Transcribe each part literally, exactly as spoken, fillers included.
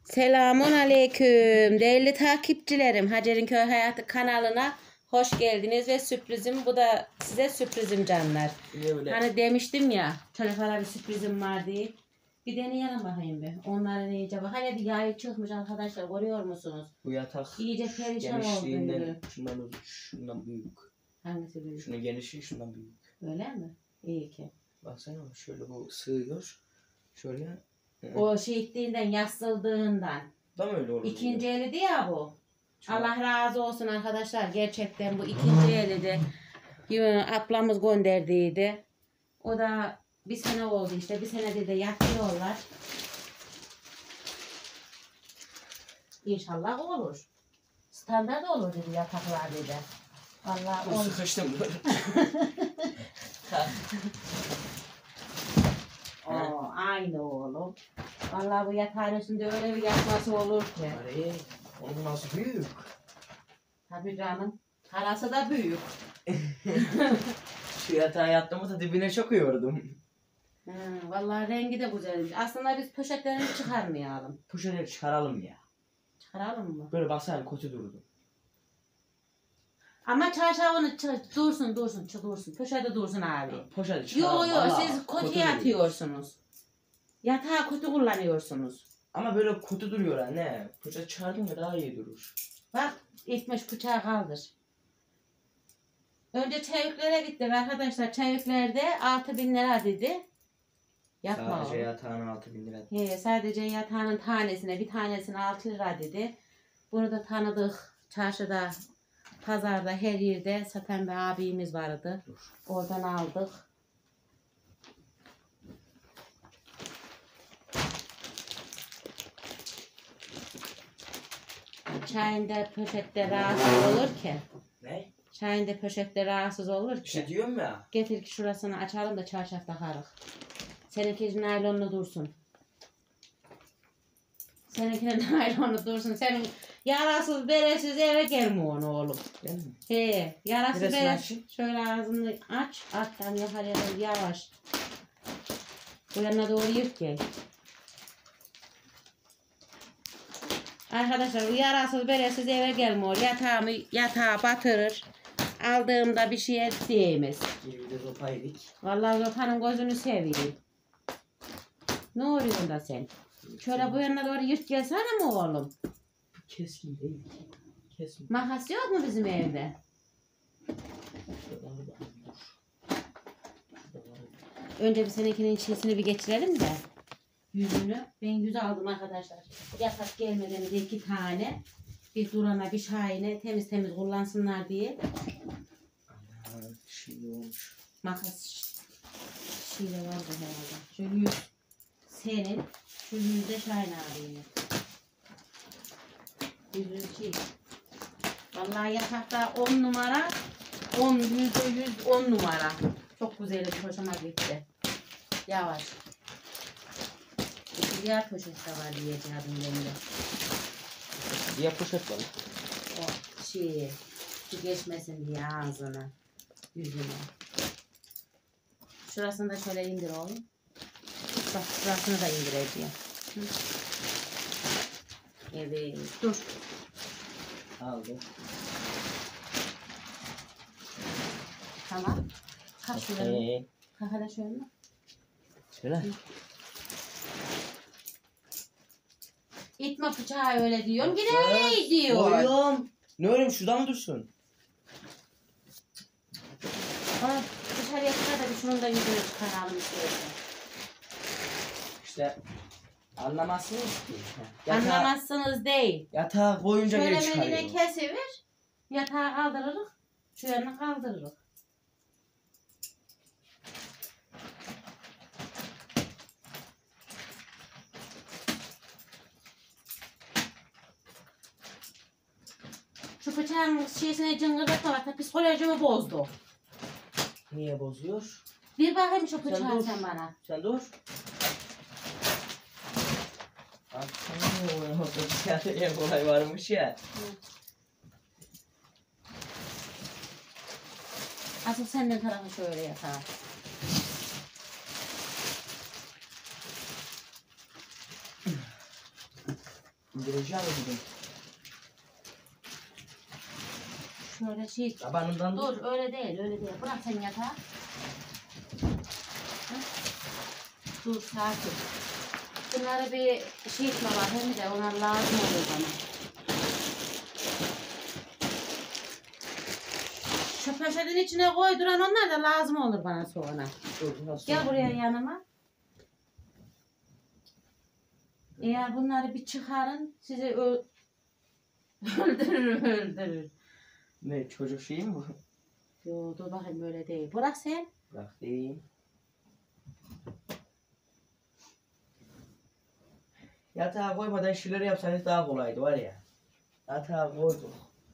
Selamun aleyküm değerli takipçilerim. Hacer'in Köy Hayatı kanalına hoş geldiniz ve sürprizim bu da size sürprizim canlar. Hani demiştim ya çocuklara bir sürprizim var diye. Bir deneyelim bakayım bir. Onların iyice bak. Hani bir yayı çıkmış arkadaşlar, görüyor musunuz? Bu yatak iyice perişan oldu. Şundan uzun, şundan büyük. Hangisi büyük? Şunun genişliği şundan büyük. Öyle mi? İyi ki. Baksana şöyle bu sığıyor. Şöyle. O şehitliğinden yasıldığından. Tam öyle olur. İkinci eliydi ya bu. Çok. Allah razı olsun arkadaşlar. Gerçekten bu ikinci eliydi. Ablamız gönderdiydi. O da bir sene oldu işte. Bir senedir de yatıyorlar. İnşallah olur. Standart olur dedi yataklar dedi. Vallahi o sıkıştım. Oo, aynı oğlum. Vallahi bu yatağın üstünde öyle bir yatması olur ki. Ay, onun nasıl büyük? Tabii canım. Karası da büyük. Şu yatağa yattığımda da dibine çöküyordum. Hmm, vallahi rengi de güzelmiş. Aslında biz poşetlerini çıkarmayalım. Poşetleri çıkaralım ya. Çıkaralım mı? Böyle baksana kötü durdu. Ama çarşafını dursun dursun dursun. Poşette dursun abi. Poşeti çıkaralım. Yo yo siz kötü yatıyorsunuz. Yatağı kötü kullanıyorsunuz. Ama böyle kötü duruyor anne. Poşet çıkardın daha iyi durur. Bak itmiş bıçağı kaldır. Önce çeviklere gittik arkadaşlar. Çeviklerde altı bin lira dedi. Yapma Sadece oğlum. yatağın altı bin lira. He, sadece yatağının tanesine bir tanesine altı lira dedi. Bunu da tanıdık. Çarşıda, pazarda, her yerde satan bir abimiz vardı. Dur. Oradan aldık. Çayında poşette rahatsız olur ki. Ne? Çayında poşette rahatsız olur ki. Bir şey diyorum ya. Getir ki şurasını açalım da çarşaf takarız. Seninki naylonlu dursun. Seninki naylonlu dursun. Senin yarasız beresiz eve gelme onu oğlum. Değil mi? He, yarasız Neresini beresiz. açayım? Şöyle ağzını aç. Aç tam yukarıya doğru yavaş. Bu yanına doğru yırt gel. Arkadaşlar bu yarasız beresiz eve gelmiyor. Yatağımı yatağa batırır. Aldığımda bir şeye değmez. Bir de sopa yedik. Vallahi Zopan'ın gözünü seveyim. Ne oluyorsun da sen? Şöyle bu yana doğru yırt gelsene mi oğlum? Keskin değil. Keskin. Makas yok mu bizim evde? Önce bir seninkinin çizgisini bir geçirelim de. Yüzünü. Ben yüz aldım arkadaşlar. Yatak gelmeden de iki tane. Bir Duran'a bir Şahin'e temiz temiz kullansınlar diye. Ana şimdi olmuş. Makas şeyle vardı herhalde. Şu yüz senin. Şu yüzde Şahin abinin. Yüzün şey. Vallahi yatakta on numara. on yüzde yüz on numara. Çok güzel, hoşuma gitti. Yavaş. Bir diğer poşet de var diyeceğim ben de. Diğer poşet var. O şey, su geçmesin diye ağzına, yüzüne. Şurasını da şöyle indir oğlum. Bak şurasını da indireceğim. Hı. Evet, dur. Aldım. Tamam. Kalk şuraya. Okay. Kalk hele şöyle. Şöyle. İtme bıçağı öyle diyorum. Yine öyle diyor. Oğlum. Ne öyle şuradan mı dursun? Bana dışarıya çıkar da bir şunun da yüzünü çıkaralım istiyorsan. İşte anlamazsınız ki. Yatağı, Anlamazsınız değil. yatağı koyunca Şöyle geri çıkarıyor. meline kesiver. Yatağı kaldırırız. Şu yanına kaldırırız. Şu bıçağın şeysine cıngırdatma, psikolojimi bozdu. Niye bozuyor? Bir bakayım şu bıçağı Sen sen, dur. bana. Sen dur. Aaa, bıçakta en kolay varmış ya. Asıl senden tarafı şöyle yatağa. İndireceğim bugün. Şöyle şey. Tabanından Dur öyle değil öyle değil. Bırak sen yatağı. Hı? Dur sakin. Bunları bir şey etme var hem de onlar lazım oluyor bana. Şu poşetin içine koyduran onlar da lazım olur bana sonra. Dur, Gel buraya yanıma. Eğer bunları bir çıkarın sizi ö- öldürür öldürür. Ne çocuk şeyi mi bu? Yo dur bakayım böyle değil. Bırak sen. Bırak değil. Yatağa koymadan şileri yapsanız daha kolaydı var ya. Yatağa koyduk.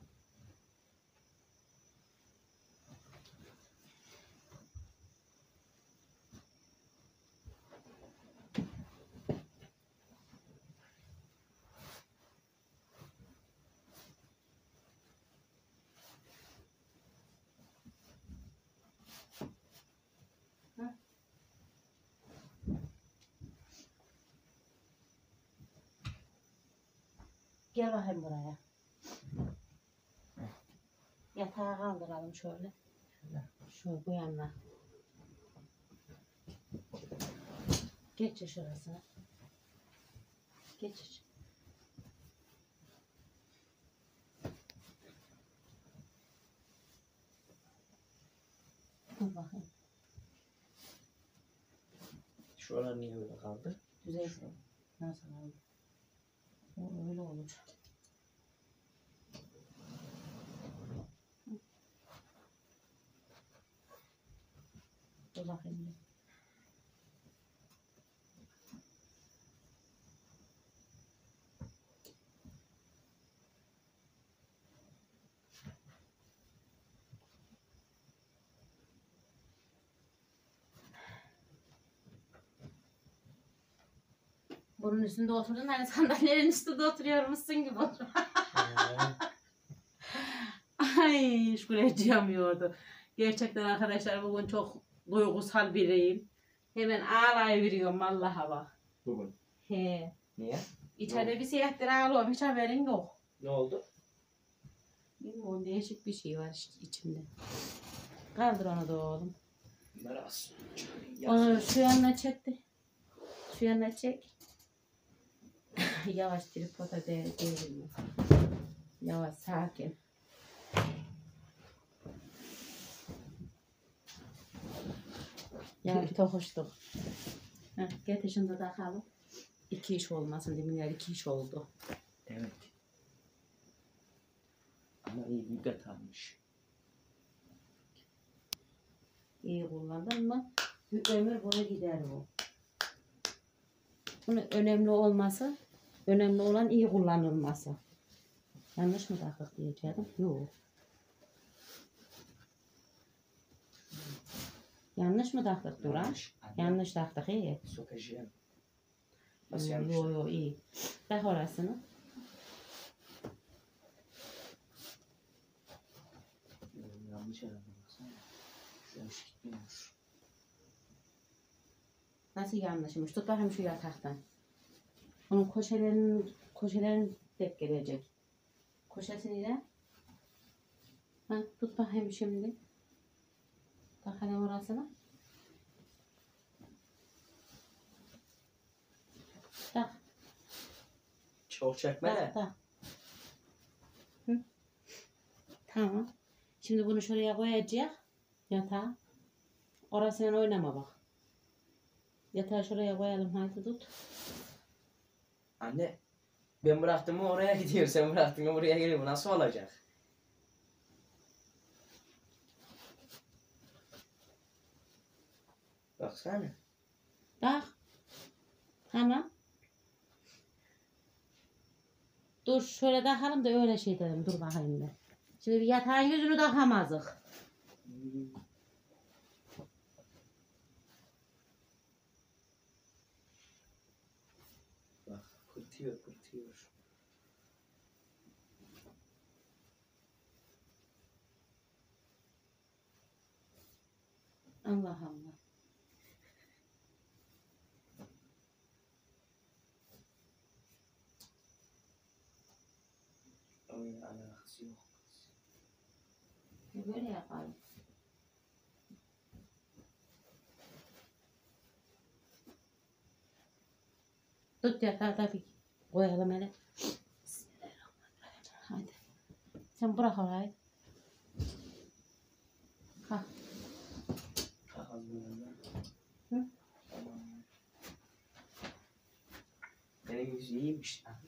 Gel bakayım buraya. Yatağı kaldıralım şöyle. Şöyle bu yanına. Geç şurasına. Geç. Dur bakayım. Şuralar niye öyle kaldı? Düzelsin. Nasıl oldu? O öyle olur. Dur bakayım. Bunun üstünde oturdun hani sandalyenin üstünde oturuyormuşsun gibi otur. Ay şuraya gerçekten arkadaşlar bugün çok duygusal biriyim. Hemen ağlayıveriyorum vallahi bak. Bugün. He. Niye? İçeride bir seyahattir ağlıyorum hiç haberin yok. Ne oldu? Bilmiyorum değişik bir şey var işte içimde. Kaldır onu da oğlum. Meras. Onu şu yanına çekti. Şu yanına çek. Yavaş tripoda de değilim. Yavaş sakin. Ya bir tokuştuk. Heh, getir şunu da takalım. İki iş olmasın deminler iki iş oldu. Evet. Ama iyi bir gat almış. İyi kullandın mı? Bir ömür boyu gider bu. Bunun önemli olması, önemli olan iyi kullanılması. Yanlış mı takık diyeceğim? Yok. Yanlış mı taktık Duran? Yanlış. Yanlış taktık iyi. Sokacağım. Nasıl Yok yanlış? yok iyi. Tak orasını. Yanlış herhalde. Şu iş gitmiyor. Nasıl yanlışmış? Tut bakayım şu yataktan. Onun koşelerin, koşelerin tek gelecek. Koşesini de. Ha, tut bakayım şimdi. Tak hele orasını. Tak. Çok çekme Tak, de. tak. Hı. Tamam. Şimdi bunu şuraya koyacağız. Yatağa. Orasıyla oynama bak. Yatağı şuraya koyalım. Haydi tut. Anne. Ben bıraktım mı oraya gidiyor. Sen bıraktın mı buraya geliyor. Bu nasıl olacak? Baksana. Tak. Tamam. Dur şöyle takalım da öyle şey dedim. Dur bakayım ben. Şimdi bir yatağın yüzünü takamazdık. Bak pırtıyor pırtıyor. Allah Allah. alakası yok. Böyle yapalım. Tut yatağı tabii. Koyalım hele. Bismillahirrahmanirrahim. Hadi. Sen bırak orayı. Kalk. Kalkalım bundan. Hı? Tamam. Benim yüzü iyiymiş lan.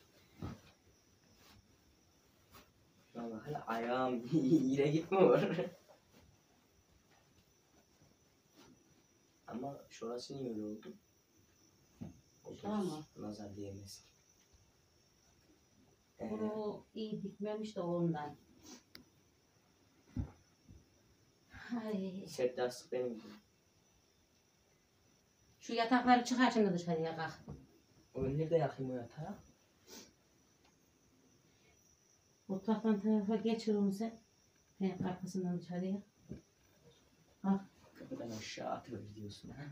Valla hala ayağım yine gitmiyor. Ama şurası niye öyle oldu? Tamam. Nazar diyemez. Ee, Bunu iyi dikmemiş de ondan. Ay. sert lastik benim gibi. Şu yatakları çıkar şimdi dışarıya kalk. O nerede yakayım o yatağı? Mutfaktan tarafa geçir onu sen. He, arkasından dışarıya. Al. Kapıdan aşağı atıyor diyorsun ha.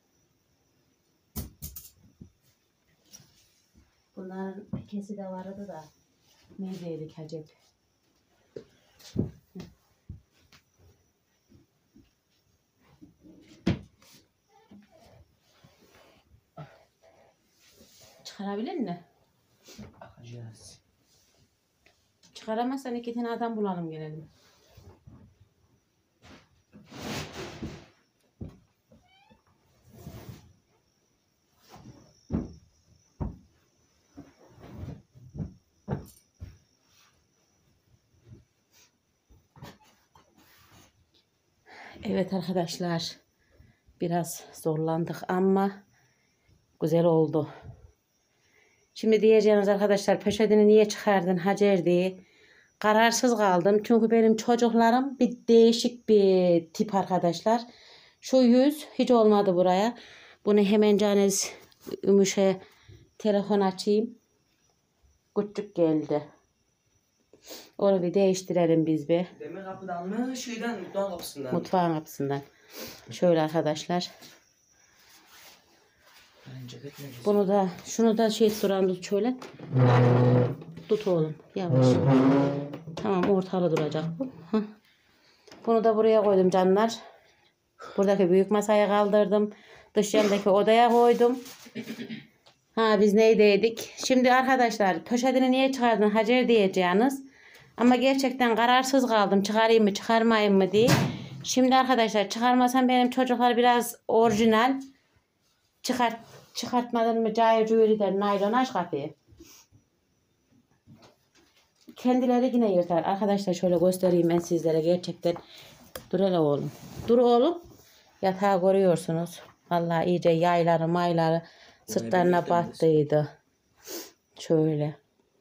Bunların ikisi de vardı da. Neredeydik acaba? Çıkarabilir mi? Bakacağız. Çıkaramazsan iki tane adam bulalım gelelim. Evet arkadaşlar. Biraz zorlandık ama güzel oldu. Şimdi diyeceğiniz arkadaşlar poşetini niye çıkardın Hacer diye. Kararsız kaldım. Çünkü benim çocuklarım bir değişik bir tip arkadaşlar. Şu yüz hiç olmadı buraya. Bunu hemen Caniz Ümüş'e telefon açayım. Küçük geldi. Onu bir değiştirelim biz bir. Demir kapıdan mı? Şeyden, mutfağın kapısından. Mutfağın kapısından. Şöyle arkadaşlar. Bence bekleyin. Bunu da şunu da şey duran tut şöyle. Tut oğlum yavaş. Tamam ortalı duracak bu. Hah. Bunu da buraya koydum canlar. Buradaki büyük masaya kaldırdım. Dış yandaki odaya koydum. Ha biz neydeydik? Şimdi arkadaşlar poşetini niye çıkardın Hacer diyeceğiniz. Ama gerçekten kararsız kaldım. Çıkarayım mı çıkarmayayım mı diye. Şimdi arkadaşlar çıkarmasam benim çocuklar biraz orijinal. Çıkart, çıkartmadın mı cayır cuyur der naylon aç kapıyı. Kendileri yine yırtar. Arkadaşlar şöyle göstereyim ben sizlere gerçekten. Dur hele oğlum. Dur oğlum. Yatağı görüyorsunuz. Vallahi iyice yayları mayları sırtlarına battıydı. Şöyle.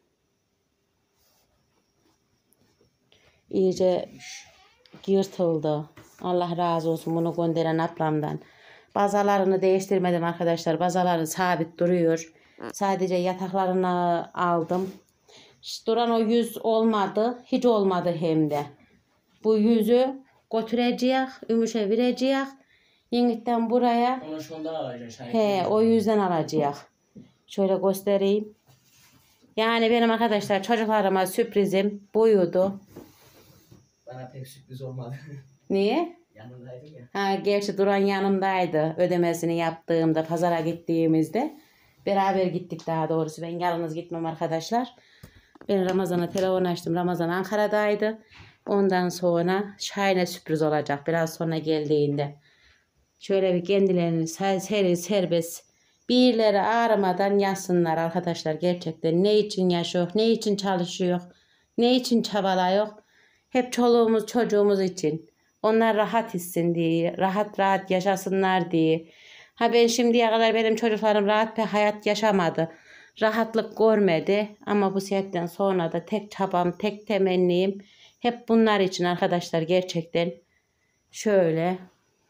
İyice yırtıldı. Allah razı olsun bunu gönderen ablamdan. Bazalarını değiştirmedim arkadaşlar. Bazaları sabit duruyor. Sadece yataklarını aldım. Duran o yüz olmadı. Hiç olmadı hem de. Bu yüzü götüreceğiz. Ümüş'e vereceğiz. Yengitten buraya. Onu şundan alacaksın. He, o yüzden alacağız. Şöyle göstereyim. Yani benim arkadaşlar çocuklarıma sürprizim buydu. Bana pek sürpriz olmadı. Niye? Yanındaydım ya. Ha, gerçi Duran yanımdaydı. Ödemesini yaptığımda, pazara gittiğimizde. Beraber gittik daha doğrusu. Ben yalnız gitmem arkadaşlar. Ben Ramazan'a telefon açtım. Ramazan Ankara'daydı. Ondan sonra Şahin'e sürpriz olacak. Biraz sonra geldiğinde. Şöyle bir kendilerini seri serbest birileri ağrımadan yazsınlar arkadaşlar. Gerçekten ne için yaşıyor, ne için çalışıyor, ne için çabalıyor. Hep çoluğumuz çocuğumuz için. Onlar rahat hissin diye, rahat rahat yaşasınlar diye. Ha ben şimdiye kadar benim çocuklarım rahat bir hayat yaşamadı. Rahatlık görmedi. Ama bu seyahatten sonra da tek çabam, tek temennim hep bunlar için arkadaşlar gerçekten. Şöyle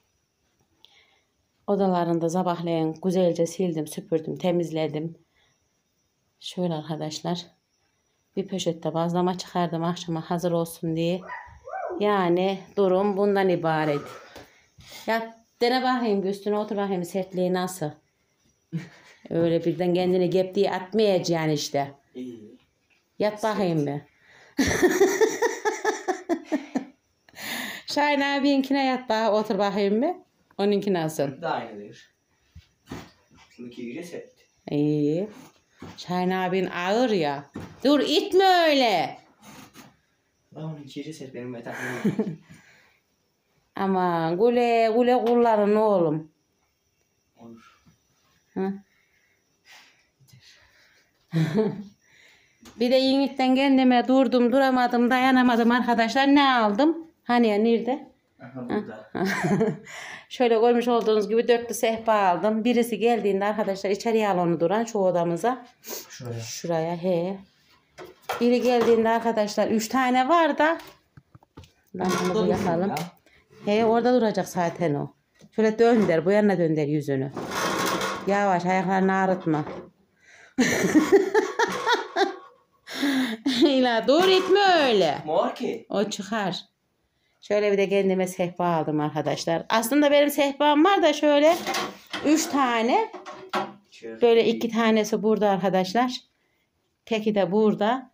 odalarında sabahleyin güzelce sildim, süpürdüm, temizledim. Şöyle arkadaşlar. Bir poşette bazlama çıkardım akşama hazır olsun diye. Yani durum bundan ibaret. Ya dene bakayım üstüne otur bakayım sertliği nasıl. Öyle birden kendini gep diye atmayacaksın işte. İyi. Yat bakayım bir. Şahin abiyinkine yat bak, otur bakayım bir. Onunki nasıl? Da aynıdır. Şununki iyice sert. İyi. Şahin abin ağır ya. Dur itme öyle. Lan onunki iyice sert benim metakım. Aman güle güle kullanın oğlum. Olur. Hı? Bir de yiğitten kendime durdum duramadım dayanamadım arkadaşlar. Ne aldım? Hani ya nerede? Aha burada. Şöyle görmüş olduğunuz gibi dörtlü sehpa aldım. Birisi geldiğinde arkadaşlar içeriye al onu duran şu odamıza. Şuraya. Şuraya he. Biri geldiğinde arkadaşlar üç tane var da. Lan bunu bir yapalım. He orada duracak zaten o. Şöyle dönder bu yana dönder yüzünü. Yavaş ayaklarını ağrıtma. İla dur etme öyle. Mor ki. O çıkar. Şöyle bir de kendime sehpa aldım arkadaşlar. Aslında benim sehpam var da şöyle üç tane. Böyle iki tanesi burada arkadaşlar. Teki de burada.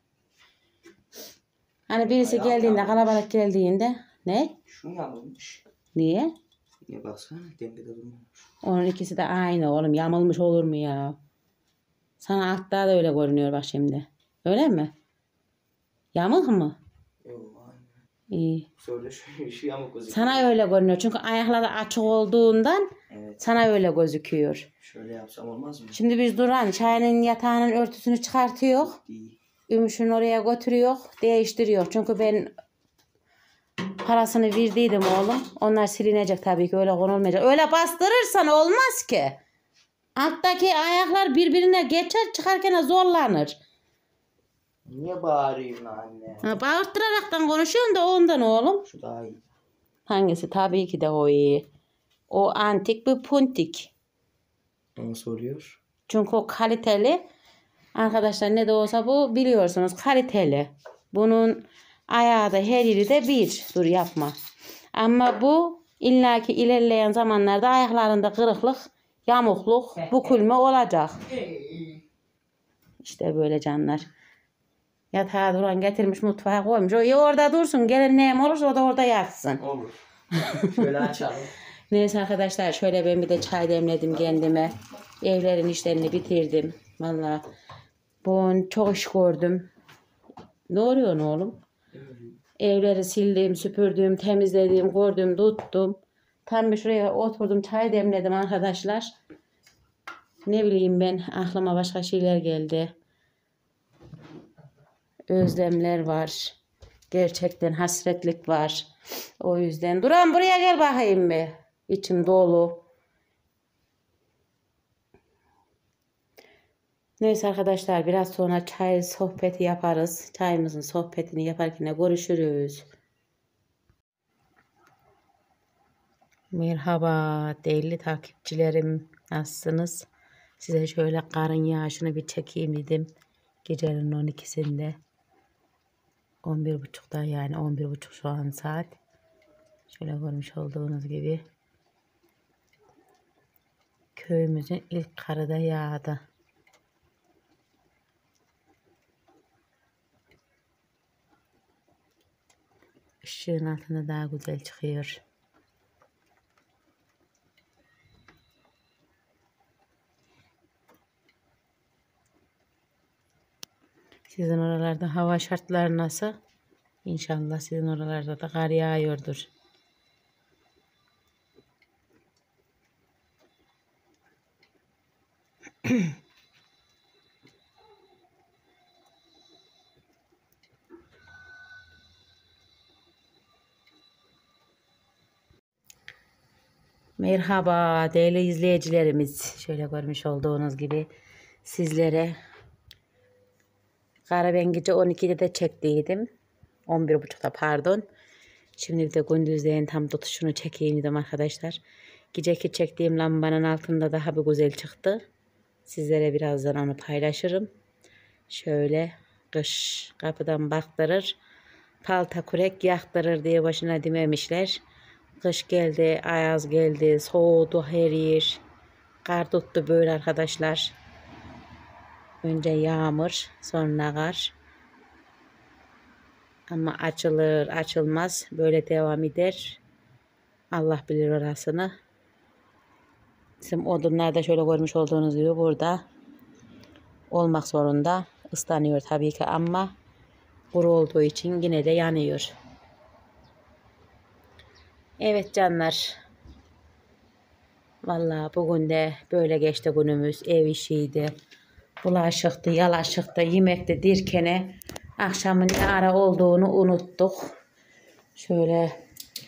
Hani birisi Ayağı geldiğinde yağmurmuş. kalabalık geldiğinde. Ne? Şunu yamulmuş. Niye? Niye baksana dengede durmamış. Onun ikisi de aynı oğlum. Yamulmuş olur mu ya? Sana altta da öyle görünüyor bak şimdi. Öyle mi? Yamuk mu? Yok aynı. İyi. Şöyle şu, şu yamuk gözüküyor. Sana öyle görünüyor. Çünkü ayakları açık olduğundan Evet. sana öyle gözüküyor. Şöyle yapsam olmaz mı? Şimdi biz Duran Şahin'in yatağının örtüsünü çıkartıyor. Değil. Ümüş'ün oraya götürüyor. Değiştiriyor. Çünkü ben parasını verdiydim oğlum. Onlar silinecek tabii ki. Öyle konulmayacak. Öyle bastırırsan olmaz ki. Alttaki ayaklar birbirine geçer çıkarken zorlanır. Niye bağırıyorsun anne? Ha, bağırttıraraktan konuşuyorum da ondan oğlum. Şu daha iyi. Hangisi? Tabii ki de o iyi. O antik bir puntik. Onu soruyor. Çünkü o kaliteli. Arkadaşlar ne de olsa bu biliyorsunuz kaliteli. Bunun ayağı da her yeri de bir. Dur yapma. Ama bu illaki ilerleyen zamanlarda ayaklarında kırıklık, yamukluk, bükülme olacak. İşte böyle canlar. Yatağı Duran getirmiş mutfağa koymuş. O iyi orada dursun. Gelen neyim olursa o da orada yatsın. Olur. Şöyle açalım. Neyse arkadaşlar şöyle ben bir de çay demledim kendime. Evlerin işlerini bitirdim. Vallahi bugün çok iş gördüm. Ne oluyor oğlum? Evleri sildim, süpürdüm, temizledim, gördüm, tuttum. Tam bir şuraya oturdum, çay demledim arkadaşlar. Ne bileyim ben, aklıma başka şeyler geldi. Özlemler var. Gerçekten hasretlik var. O yüzden. Duran buraya gel bakayım bir. İçim dolu. Neyse arkadaşlar biraz sonra çay sohbeti yaparız. Çayımızın sohbetini yaparken görüşürüz. Merhaba değerli takipçilerim. Nasılsınız? Size şöyle karın yağışını bir çekeyim dedim. Gecenin on ikisinde. on bir buçukta yani on bir buçuk şu an saat. Şöyle görmüş olduğunuz gibi. Köyümüzün ilk karı da yağdı. Işığın altında daha güzel çıkıyor. Sizin oralarda hava şartları nasıl? İnşallah sizin oralarda da kar yağıyordur. Merhaba değerli izleyicilerimiz. Şöyle görmüş olduğunuz gibi sizlere Kara ben gece on ikide de çektiydim. on bir buçukta pardon. Şimdi de gündüzleyin tam tutuşunu çekeyim dedim arkadaşlar. Geceki çektiğim lambanın altında daha bir güzel çıktı. Sizlere birazdan onu paylaşırım. Şöyle kış kapıdan baktırır. Palta kurek yaktırır diye başına dememişler. Kış geldi, ayaz geldi, soğudu her yer. Kar tuttu böyle arkadaşlar. Önce yağmur, sonra kar. Ama açılır açılmaz böyle devam eder. Allah bilir orasını. Bizim odunlar da şöyle görmüş olduğunuz gibi burada olmak zorunda. Islanıyor tabii ki ama kuru olduğu için yine de yanıyor. Evet canlar. Vallahi bugün de böyle geçti günümüz. Ev işiydi. Bulaşıktı, yalaşıktı, yemekti dirkene akşamın ne ara olduğunu unuttuk. Şöyle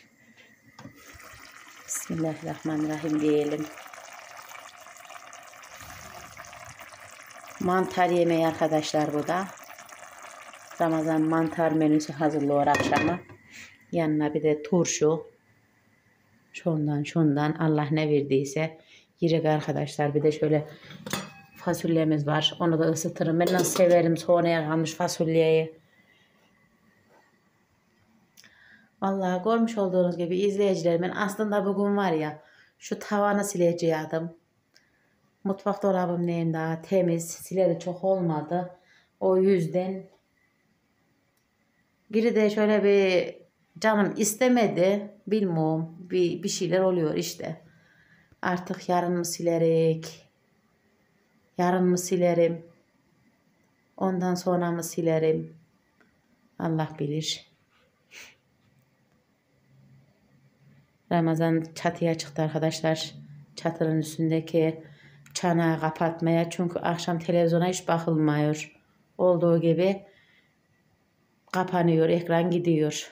Bismillahirrahmanirrahim diyelim. Mantar yemeği arkadaşlar bu da. Ramazan mantar menüsü hazırlıyor akşama. Yanına bir de turşu. Şundan şundan Allah ne verdiyse yiyecek arkadaşlar. Bir de şöyle fasulyemiz var. Onu da ısıtırım. Ben nasıl severim sonraya kalmış fasulyeyi. Vallahi görmüş olduğunuz gibi izleyicilerimin aslında bugün var ya şu tavanı sileceğim. Mutfak dolabım neyim daha temiz. Sileri çok olmadı. O yüzden biri de şöyle bir canım istemedi. Bilmiyorum. Bir, bir şeyler oluyor işte. Artık yarın mı silerek? Yarın mı silerim? Ondan sonra mı silerim? Allah bilir. Ramazan çatıya çıktı arkadaşlar. Çatının üstündeki çanağı kapatmaya. Çünkü akşam televizyona hiç bakılmıyor. Olduğu gibi kapanıyor. Ekran gidiyor.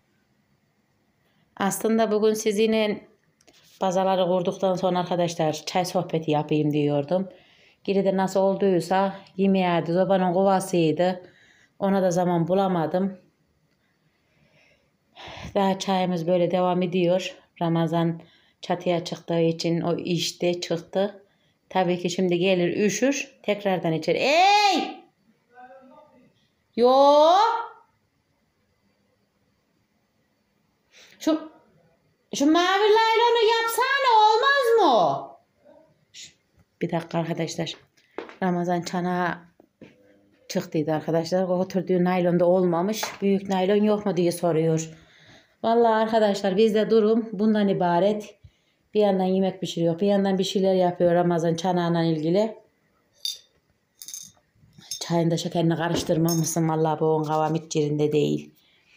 Aslında bugün sizinle bazaları kurduktan sonra arkadaşlar çay sohbeti yapayım diyordum. Geride nasıl olduysa yemeğiydi. Zobanın kovasıydı. Ona da zaman bulamadım. Daha çayımız böyle devam ediyor. Ramazan çatıya çıktığı için o işte çıktı. Tabii ki şimdi gelir üşür. Tekrardan içer. Ey! Yo! Şu şu mavi laylonu yapsana olmaz mı? Bir dakika arkadaşlar. Ramazan çanağı çıktıydı arkadaşlar. O oturduğu naylonda olmamış. Büyük naylon yok mu diye soruyor. Vallahi arkadaşlar bizde durum bundan ibaret. Bir yandan yemek pişiriyor. Bir yandan bir şeyler yapıyor Ramazan çanağıyla ilgili. Çayın da şekerini karıştırmamışsın. Vallahi bu on kavam hiç yerinde değil.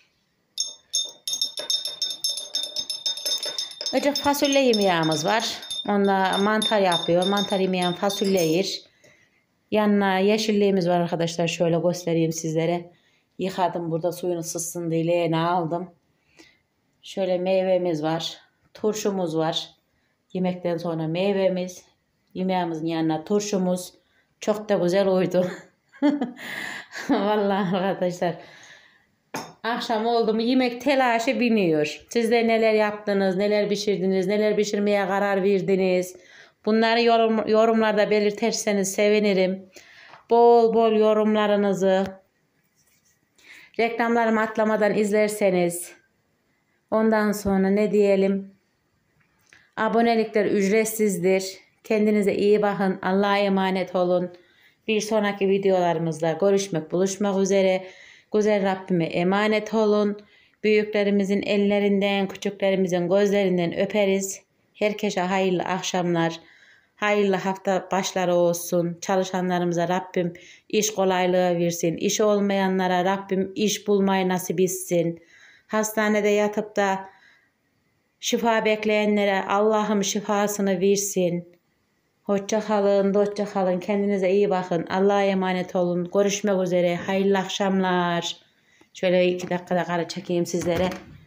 Önce fasulye yemeğimiz var. Onunla mantar yapıyor. Mantar yemeyen fasulye yer. Yanına yeşilliğimiz var arkadaşlar. Şöyle göstereyim sizlere. Yıkadım burada suyunu sızsın diye leğene aldım. Şöyle meyvemiz var. Turşumuz var. Yemekten sonra meyvemiz. Yemeğimizin yanına turşumuz. Çok da güzel uydu. Vallahi arkadaşlar. Akşam oldu mu yemek telaşı biniyor. Siz de neler yaptınız, neler pişirdiniz, neler pişirmeye karar verdiniz. Bunları yorum, yorumlarda belirtirseniz sevinirim. Bol bol yorumlarınızı reklamlarımı atlamadan izlerseniz. Ondan sonra ne diyelim? Abonelikler ücretsizdir. Kendinize iyi bakın. Allah'a emanet olun. Bir sonraki videolarımızda görüşmek, buluşmak üzere. Güzel Rabbime emanet olun. Büyüklerimizin ellerinden, küçüklerimizin gözlerinden öperiz. Herkese hayırlı akşamlar. Hayırlı hafta başları olsun. Çalışanlarımıza Rabbim iş kolaylığı versin. İş olmayanlara Rabbim iş bulmayı nasip etsin. Hastanede yatıp da şifa bekleyenlere Allah'ım şifasını versin. Hoşça kalın, hoşça kalın. Kendinize iyi bakın. Allah'a emanet olun. Görüşmek üzere. Hayırlı akşamlar. Şöyle iki dakikada kare çekeyim sizlere.